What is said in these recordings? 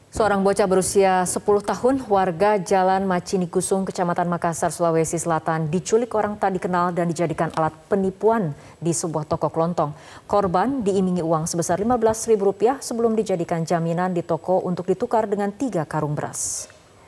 Seorang bocah berusia 10 tahun warga Jalan Macini Gusung, Kecamatan Makassar, Sulawesi Selatan diculik orang tak dikenal dan dijadikan alat penipuan di sebuah toko kelontong. Korban diimingi uang sebesar Rp15.000 sebelum dijadikan jaminan di toko untuk ditukar dengan 3 karung beras.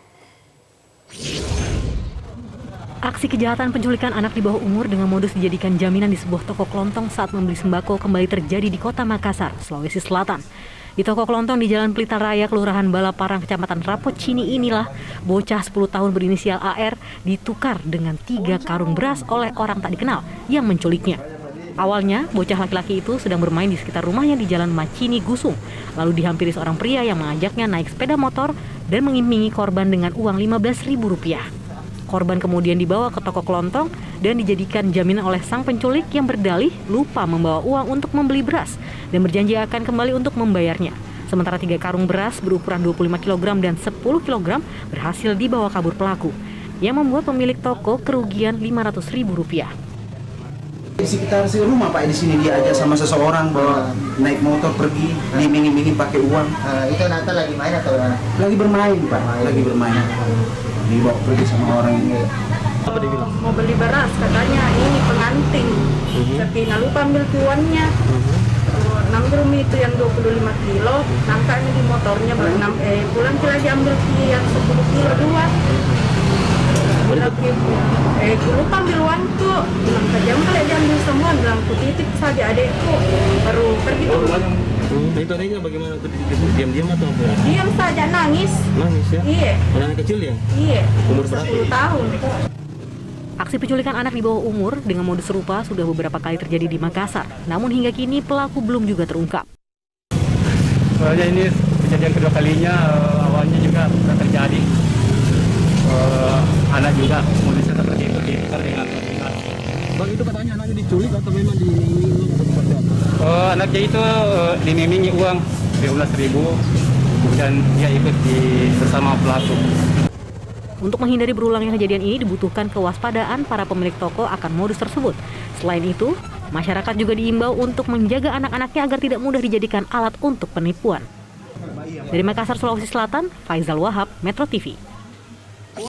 Aksi kejahatan penculikan anak di bawah umur dengan modus dijadikan jaminan di sebuah toko kelontong saat membeli sembako kembali terjadi di Kota Makassar, Sulawesi Selatan. Di toko kelontong di Jalan Pelita Raya, Kelurahan Balaparang, Kecamatan Rapocini inilah bocah 10 tahun berinisial AR ditukar dengan 3 karung beras oleh orang tak dikenal yang menculiknya. Awalnya, bocah laki-laki itu sedang bermain di sekitar rumahnya di Jalan Macini Gusung. Lalu dihampiri seorang pria yang mengajaknya naik sepeda motor dan mengimingi korban dengan uang Rp15.000. Korban kemudian dibawa ke toko kelontong dan dijadikan jaminan oleh sang penculik yang berdalih lupa membawa uang untuk membeli beras dan berjanji akan kembali untuk membayarnya. Sementara 3 karung beras berukuran 25 kg dan 10 kg berhasil dibawa kabur pelaku, yang membuat pemilik toko kerugian Rp500.000. Di sekitar rumah Pak, di sini dia aja sama seseorang bawa naik motor pergi, diiming-imingin pakai uang. Itu Natal lagi main atau lagi bermain Pak, lagi bermain. Dibawa pergi sama orang ini. Apa dia bilang? Mau beli beras, katanya ini pengantin. Tapi lupa ambil uangnya. Ngambil mie itu yang 25 kilo, nangkanya di motornya pulang lagi ambil yang 10 kilo 2. Lupa ambil uang tuh, bilang saja kalau diambil semua, bilang ku titip saja adekku, baru pergi tuh. Itu adiknya bagaimana? Diam-diam atau apa? Diam saja, nangis. Nangis ya? Iya. Anak kecil ya? Iya. Umur berapa? 10 tahun. Aksi penculikan anak di bawah umur dengan modus serupa sudah beberapa kali terjadi di Makassar. Namun hingga kini pelaku belum juga terungkap. Soalnya ini kejadian kedua kalinya, awalnya juga pernah terjadi. Anak juga modusnya seperti itu, ditukar dengan pembicaraan. Bang, itu katanya anaknya diculik atau memang diimingi atau seperti apa? Anaknya itu diimingi uang Rp15.000, kemudian dia ikut bersama pelaku. Untuk menghindari berulangnya kejadian ini dibutuhkan kewaspadaan para pemilik toko akan modus tersebut. Selain itu, masyarakat juga diimbau untuk menjaga anak-anaknya agar tidak mudah dijadikan alat untuk penipuan. Dari Makassar, Sulawesi Selatan, Faizal Wahab, Metro TV.